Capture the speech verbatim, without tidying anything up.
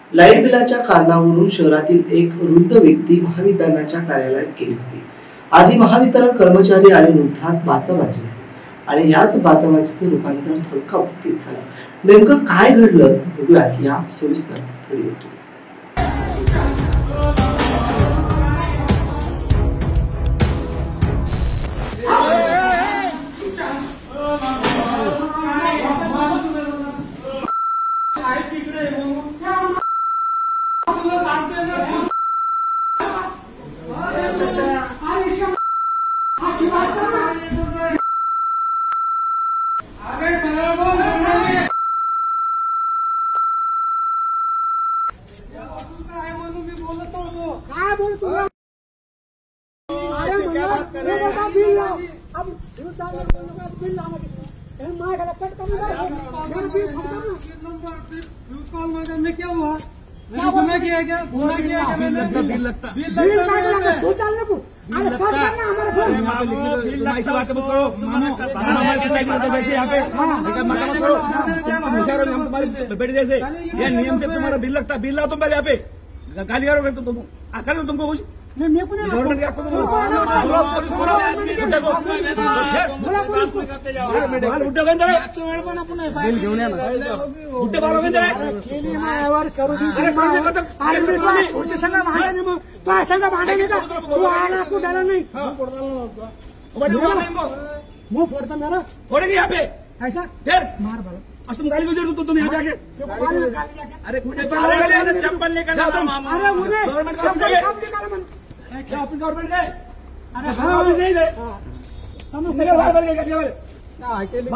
Light बिलाच्या कारणावरून शहरातील एक वृद्ध व्यक्ती महावितरणाच्या कार्यालयात गेली होती। आधी महावितरण कर्मचारी आणि वृद्धात बाचाबाची झाली आणि याच बाचाबाचीचे रूपांतर धक्काबुक्कीत झालं। नेमकं काय घडलं बघूयात या सविस्तर व्हिडिओतून। काय बोलतो अरे म्हणलं बिल लाव अब बिल लाव मार कट कर में क्या हुआ मैंने गुनाह किया क्या गुनाह किया क्या मैंने बिल लगता बिल लगता तू डालने को अरे कट करना हमारे फोन ऐसी बात मत करो हमारे कितना की वजह से यहाँ पे मत करो तुम हम तुम्हारे बेटे जैसे ये नियम से तुम्हारा बिल लगता बिल लाओ तुम पहले यहाँ पे गाली करोगे तुम तुम आकर तुमको कुछ गवर्नमेंट का बिल घेऊन या कुठे बाळगून संघ भांडा मग तो संघ भांडा नाही का तू आला कुठाला नाही मुंह फोड़ता मेरा फोड़ेंगे यहाँ पे ऐसा फिर मार बाला अब तुम गाली गुजर तो तुम यहाँ पे आके अरे चप्पल लेकर अरे गवर्नमेंट क्या ऑफिस गवर्नमेंट है अरे नहीं समझ